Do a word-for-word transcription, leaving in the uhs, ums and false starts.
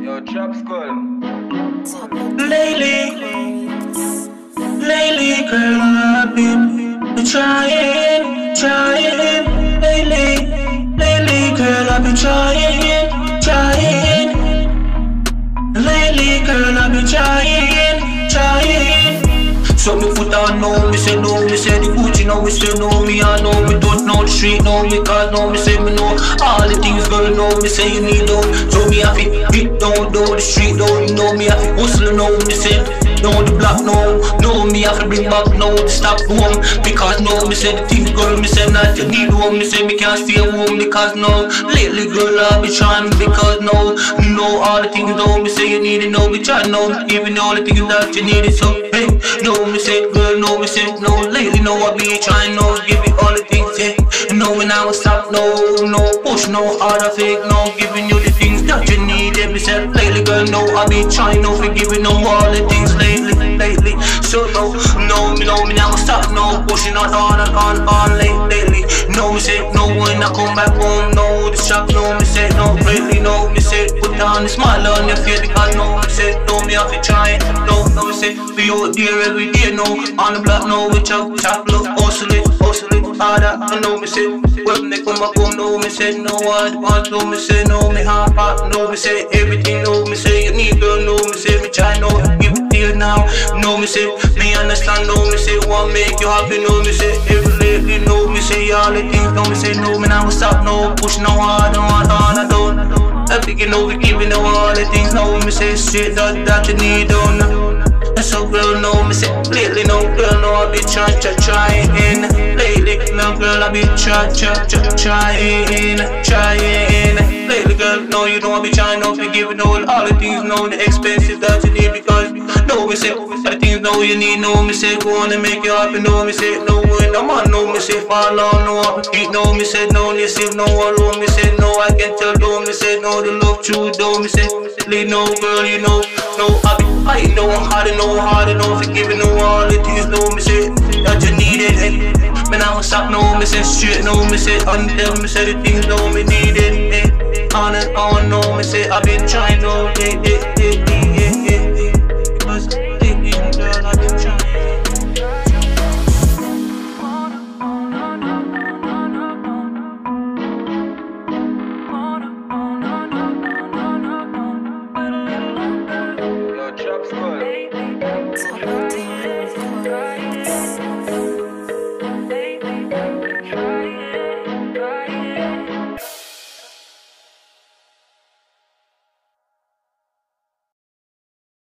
Yo, Trap Skull. Lately, lately, girl, I've been trying, trying. Lately, lately, girl, I've been trying, trying. Lately, girl, I've been trying, trying. So me put on no, me say no, me say the Gucci, no, me say no, me I know, me don't know the street, no, me cause no, me say me know all the things, girl, no, me say you need no. So me have to hit down, down the street, down, you know me have to hustle, no, me say no, the block, no, no, me have to bring back, no, the stop home, because no, me say the things, girl, me say not you need home, me say me can't stay home, because no, lately, girl, I be trying, because no, no, all the things, no, me say you need it, no, me try, no, even all the things that you need it, so, hey, no, me say, girl, no, me say, no, lately, no, I be trying, no, give it all the things, yeah, no, when I was stop, no, no, push, no, harder fake, no, giving you the things that you need, yeah, me say, lately, girl, no, I be trying, no, forgiving, no, all the things, lately, lately, so, no, no, me, no, me now stop, no, pushing on, on, and on, on, lately, no, me say, no, when I come back home, no, the shop, no, me say, no, lately, no, me say, put down the smile on your face, because, no, me say, no, me have to try, no, no, me say, be out there every day, no, on the block, no, we chop, chop, look, hustle it, hustle it, harder, I know, me say, when they come back home, no, me say, no, I want, no, me say, no, me half out, no, me say, everything, no, me say, you need, girl, no, me say, me try, no, give it to you now, no, me say, me understand, no, me say, want make you happy, no, me say, every lately, no, me say, all the things, no, me say, no, me now stop, no, push, no, hard, no, hard, on, I don't, I think you know, we giving, no, all the things, no, me say, straight, that, that you need, don't, so girl, no, me say, lately, no, girl, no, I be trying, try, trying, lately, no, girl, I be try, try, try, trying, trying, lately, girl, no, you know, I be trying, no, be giving all, all the things, no, the expenses that you need, because, no, me say, all the things, no, you need, no, me say, go on and make you happy, no, me say, no, when I'm on, no, me say, fall on, no, eat, no, me say, no, you see, no, alone, me say, no, I can tell, no, me say, no, the love true, no, me say, leave, no, girl, you know, no, I be, I know, hard, no, hard, no, forgiving, no, all the things, no, me say, that you need it, and, man, I don't stop, no, me say, straight, no, me say, on them, me say, the things, no, me need it, and, on and on, no, me say, I've been trying, no, yeah, yeah.